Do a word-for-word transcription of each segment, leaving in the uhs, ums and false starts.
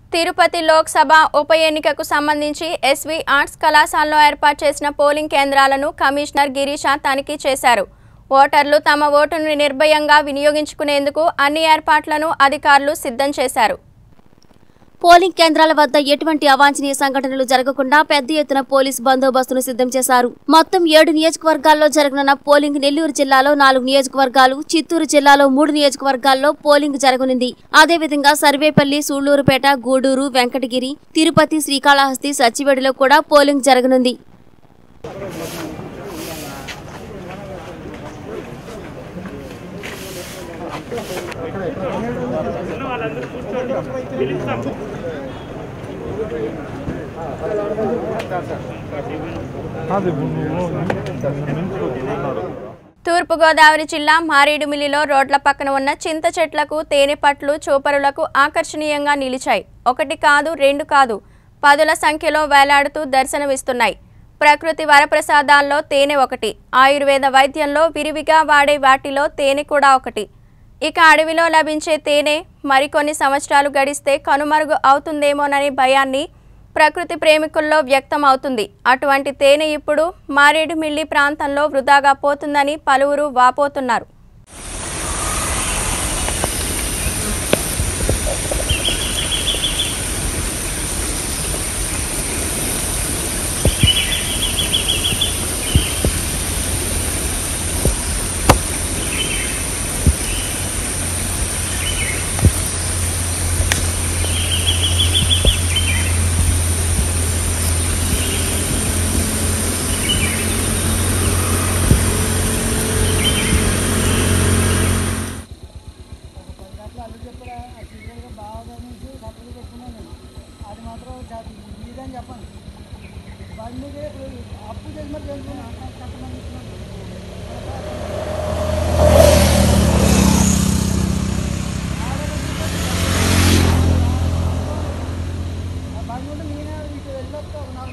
తిరుపతి లోక్సభ ఉప ఎన్నికకు సంబంధించి ఎస్వి ఆర్ట్స్ కళాశాలలో ఏర్పాటు చేసిన పోలింగ్ కేంద్రాలను కమిషనర్ గిరీష తనిఖీ చేశారు. ఓటర్లు తమ ఓటును నిర్భయంగా వినియోగించుకునేందుకు అన్ని ఏర్పాట్లను అధికారులు సిద్ధం చేశారు. పోలింగ్ కేంద్రాల వద్ద ఎటువంటి అవాంఛనీయ సంఘటనలు జరగకుండా పెద్ద ఎత్తున పోలీసు బందోబస్తును సిద్ధం చేశారు. మొత్తం ఏడు నియోజకవర్గాల్లో జరగనున్న పోలింగ్ నెల్లూరు జిల్లాలో నాలుగు నియోజకవర్గాలు, చిత్తూరు జిల్లాలో మూడు నియోజకవర్గాల్లో పోలింగ్ జరగనుంది. అదేవిధంగా సర్వేపల్లి, సూళ్లూరుపేట, గూడూరు, వెంకటగిరి, తిరుపతి, శ్రీకాళహస్తి, సచ్చివేడులో కూడా పోలింగ్ జరగనుంది. తూర్పుగోదావరి జిల్లా మారేడుమిల్లిలో రోడ్ల పక్కన ఉన్న చింత చెట్లకు తేనె పట్లు చూపరులకు ఆకర్షణీయంగా నిలిచాయి. ఒకటి కాదు, రెండు కాదు, పదుల సంఖ్యలో వేలాడుతూ దర్శనమిస్తున్నాయి. ప్రకృతి వరప్రసాదాల్లో తేనె ఒకటి. ఆయుర్వేద వైద్యంలో విరివిగా వాడే వాటిలో తేనె కూడా ఒకటి. ఇక అడవిలో లభించే తేనె మరికొన్ని సంవత్సరాలు గడిస్తే కనుమరుగు అవుతుందేమోననే భయాన్ని ప్రకృతి ప్రేమికుల్లో వ్యక్తం అవుతుంది. అటువంటి తేనె ఇప్పుడు మారేడుమిల్లి ప్రాంతంలో వృధాగా పోతుందని పలువురు వాపోతున్నారు. అది మాత్రం మీదని చెప్పండి. బండి అప్పు చేసి మరి కట్టమని బండి ఉంటే నేనే ఇటు వెళ్ళొస్తే ఒక నాలుగు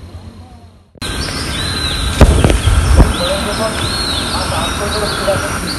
మేకలు